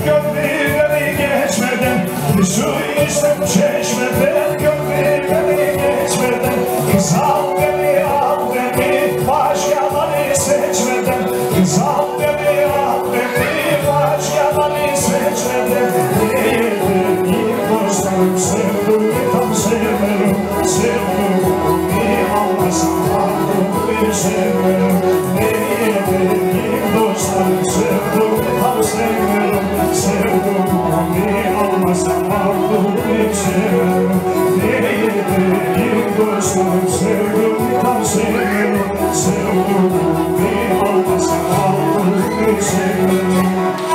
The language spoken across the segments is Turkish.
köprüleri geçmeden, su içtim çeşmeden, köprüleri geçmeden. Kız al beni, al beni, başkaları seçmeden. Kız al beni, al beni, başkaları seçmeden. Yedim dostlarım, sevdim tam sevmedim, sevdim. Bir almasam bir sevmedim. Yedim dostlarım, sevdim tam sevmedim, sevdim. Bir almasam bir sevmedim. Yedim dostlarım, sevdim tam sevmedim, sevdim. Bir almasam bir sevmedim.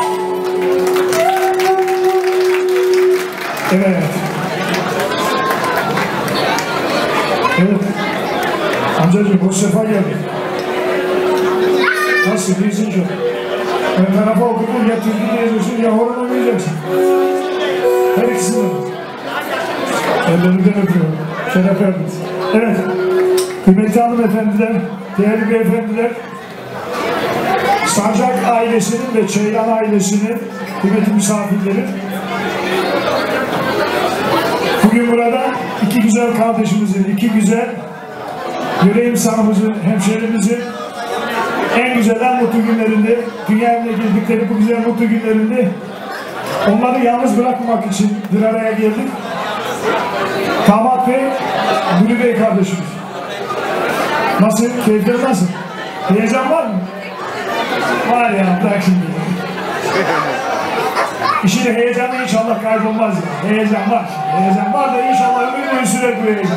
Evet. Evet. Amcacığım hoş sefa geldin. Nasıl? İyisin çok. Ben tarafa okudum ya türkü diyeceksin ya horon oynayacaksın. Her ikisinden. Ellerinden öpüyorum. Şeref verdiniz. Evet. Kıymetli hanımefendiler, değerli beyefendiler, Sancak ailesinin ve Çeylan ailesinin kıymetli misafirleri, bugün burada iki güzel kardeşimizin, iki güzel yüreği insanımızın, hemşehrimizin en güzel, en mutlu günlerinde, dünyaya girdikleri bu güzel mutlu günlerinde onları yalnız bırakmamak için bir araya geldik. Damat Bey, Gülü Bey kardeşimiz. Nasıl? Keyifler nasıl? Heyecan var mı? Var ya, bırak şimdi. İşin heyecanı inşallah kaybolmaz ya. Heyecan var. Heyecan var da inşallah ömür boyu sürer bu heyecan.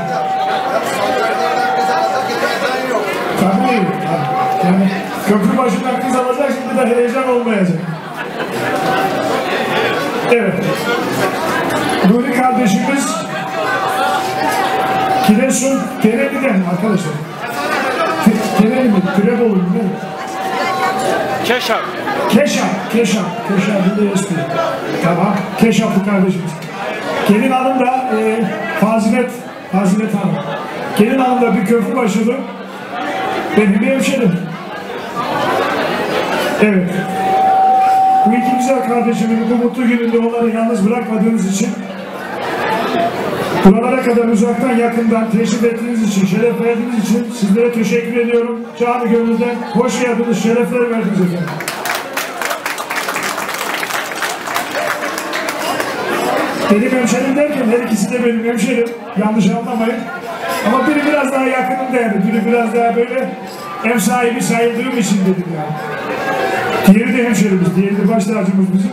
Tabii. Yani köprü başından kız alacaksın, bir de heyecan olmayacak. Evet. Nuri kardeşimiz Giresun Tereli'den arkadaşlar. Tereli mi? Türebolu mu? Keşap. Keşap bir de espri. Tamam. Keşaplı kardeşimiz. Gelin hanım da Fazilet Hanım. Gelin hanım da bir köprü başladı. Benim bir hemşerim. Evet. Bu iki güzel kardeşimin bu mutlu gününde onları yalnız bırakmadığınız için, buralara kadar uzaktan yakından teşrif ettiğiniz için, şeref verdiğiniz için sizlere teşekkür ediyorum. Canı gönülden hoş geldiniz, şerefler verdiniz efendim. Benim hemşerim derken her ikisi de benim hemşerim. Yanlış anlamayın. Ama biri biraz daha yakınım da yani. Biri biraz daha böyle ev sahibi sayıldığım için dedim yani. Diğeri de hemşerimiz, diğeri de baş tacımız bizim.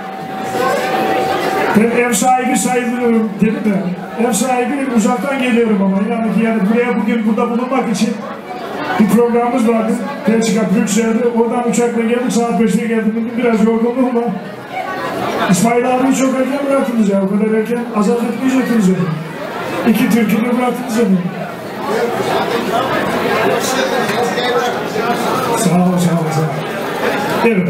Ben ev sahibi sayılıyorum dedim de. Ev sahibi uzaktan geliyorum ama yani buraya bugün burada bulunmak için bir programımız vardı. Belçika, Brüksel'de. Oradan uçakla geldik, saat 5'te geldim. Bugün biraz yorgunluğum var. İsmail abiyi çok erken bıraktınız ya. O kadar erken azat etmeyecektiniz yani. İki türkünü bıraktınız yani. Sağ ol. Evet.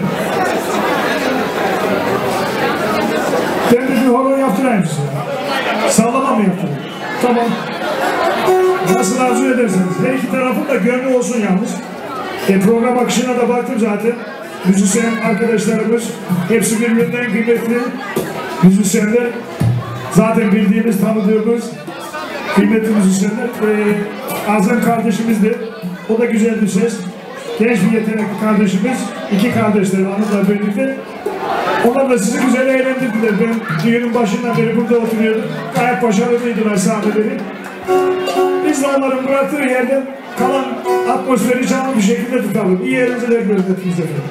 Ben de bir horon yaptırayım size. Sallama mı yaptırayım? Tamam. Nasıl arzu ederseniz. Her iki tarafın da gönlü olsun yalnız. Program akışına da baktım zaten. Müzisyen arkadaşlarımız hepsi birbirinden kıymetli müzisyenler. Zaten bildiğimiz, tanıdığımız kıymetli müzisyenler. Azem kardeşimiz de, o da güzel bir ses. Genç bir yetenekli kardeşimiz. İki kardeşler anıtla birlikte. Onlar da sizi güzel eğlendirdiler. Ben düğünün başından beri burada oturuyordum. Gayet başarılıydılar sahneleri. Biz de onların bıraktığı yerden kalan atmosferi canlı bir şekilde tutalım. İyi eğlenceler gördük efendim.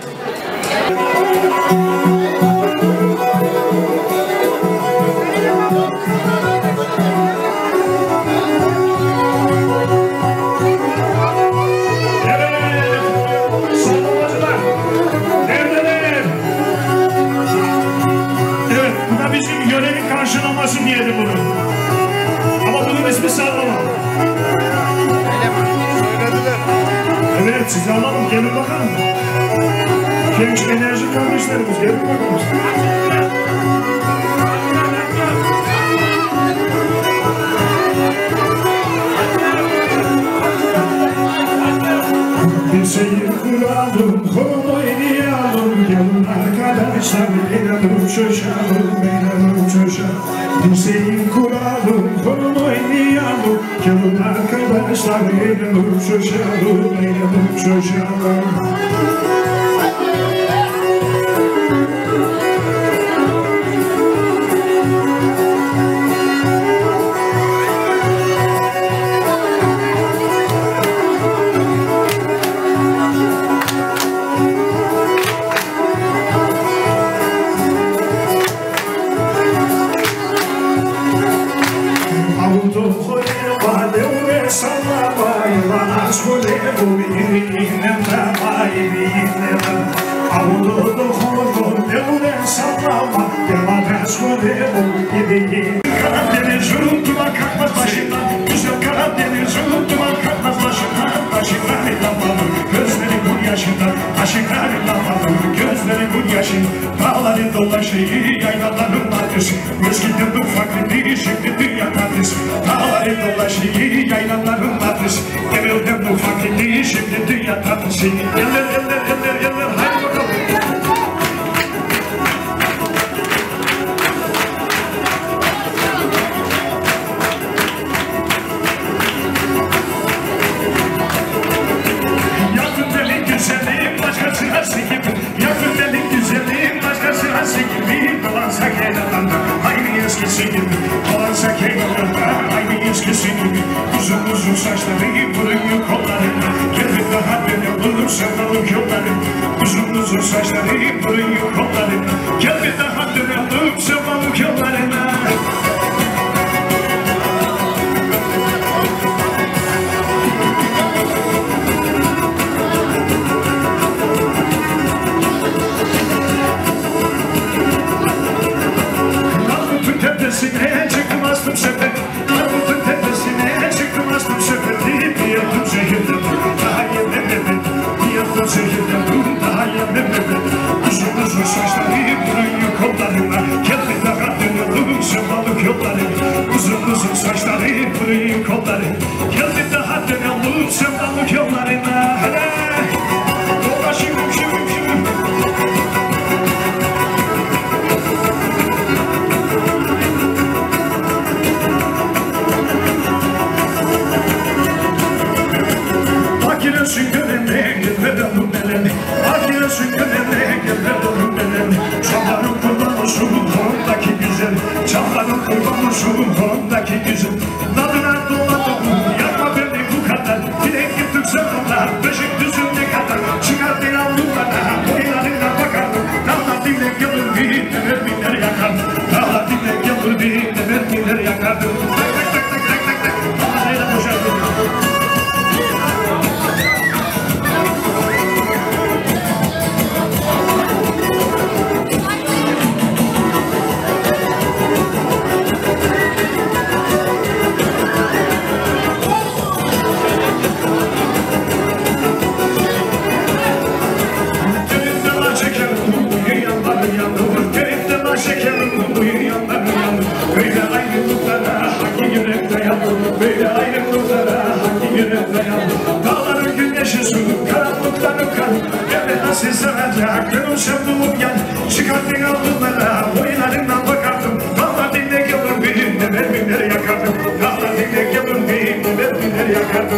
Karşılaması diyelim bunu. Ama bunun ismi sallama. Evet, sizi alalım, gelin bakalım. Genç enerji kardeşlerimiz, gelin bakalım. Bir şehir kuralım, horon oynayalım, gelin arkadaşlar, eğlenelim. uçuşalım, beyler uçuşalım. Dirseğin kuralım, kolunu oynayalım. Gelin arkadaşlar, beyler uçuşalım, beyler uçuşalım. Karadeniz unutma kalkmaz başından, güzel Karadeniz unutma kalkmaz başından. Aşıklar lafalır, gözleri gül yaşından, aşıklar lafalır, gözleri gül yaşın. Dağları dolaşır, yaylaların adresi, eskiden bu fakirdi, şimdi dünya adresi. Dağları dolaşır, yaylaların adresi, evvelden bu fakirdi, şimdi dünya adresi. Eller, eller, eller, eller, haydi bakalım. Uzun saçları fırın kollarına, gelip daha beni bulup sevdalık yollarım. Uzun saçları fırın kollarına, gelip daha beni bulup sevdalık yollarına. Armutun tepesine çıktım astım sepet, armutun tepesine çıktım astım sepeti. Bir yaptım şehirde daha yememedim, bir yaptım şehirde daha yememedim. Uzun saçları fırın kollarına, geldi daha dönüyorum sevdalık yollarına. Uzun saçları fırın kollarına, geldi daha dönüyorum sevdalık yollarına. Dolaşım şimdi. Akiresin gönlüne gelmeden bu neden, Akiresin gönlüne gelmeden bu neden. Çamların kurban olsun ondaki güzel, çamların kurban olsun ondaki güzel. Nadına doladım, yakma beni bu kadar, dilek gittim sevdamda, beşik düzünde kadar. Çıkardın alnımlara, boylarına bakardım, dağlar dilek gelir bir de mermiler yakardım. Dağlar dilek gelir bir de mermiler yakardım. Tak tak tak tak tak tak tak, dağlarıyla boşardım. Dağların güneşi su, karanlıktan ökan, evet nasıl saracak, gönül sevduğum yan. Çıkardın alnımlara, boylarından bakardım. Dağlar dinle gelir bir de mermileri yakardım. Dağlar dinle gelir bir de mermileri yakardım.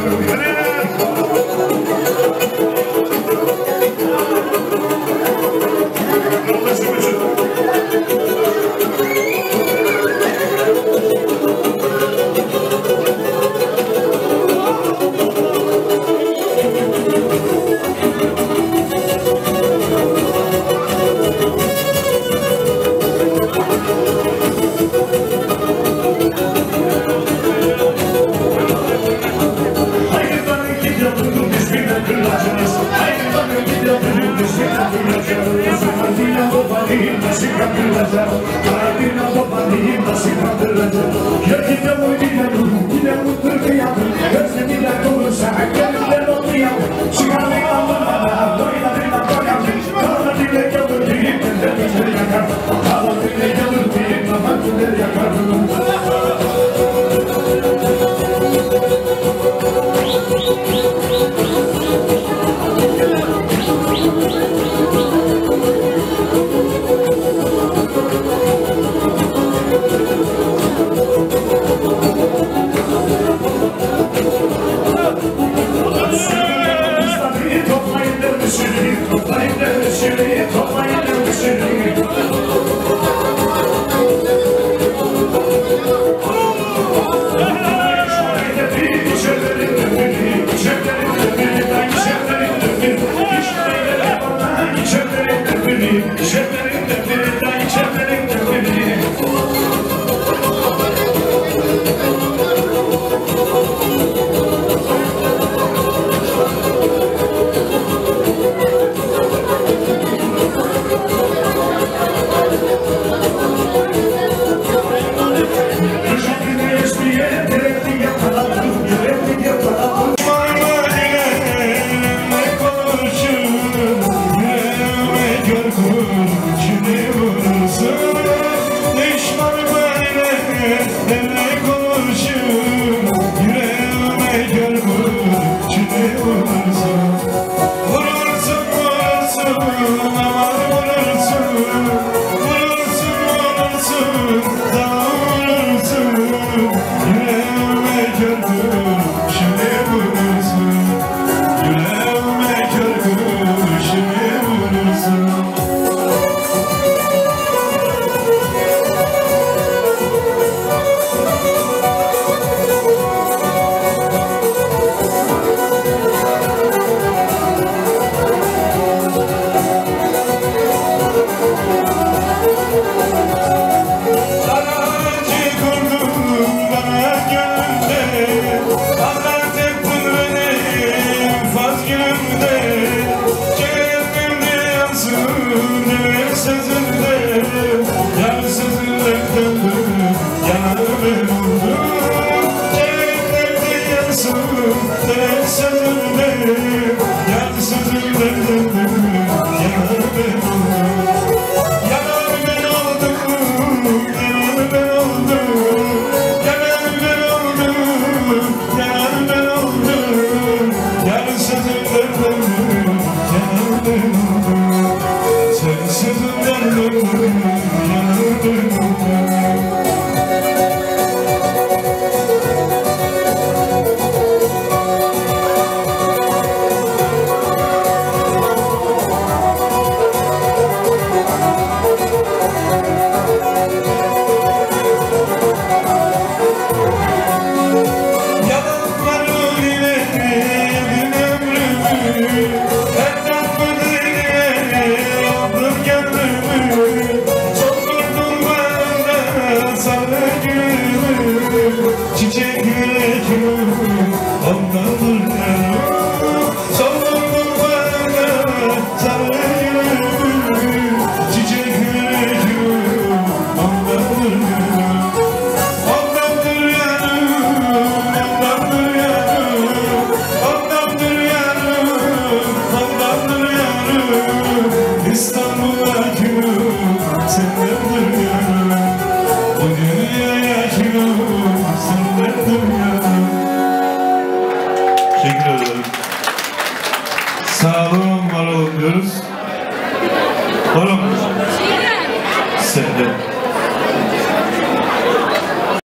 çiçek gül ekimi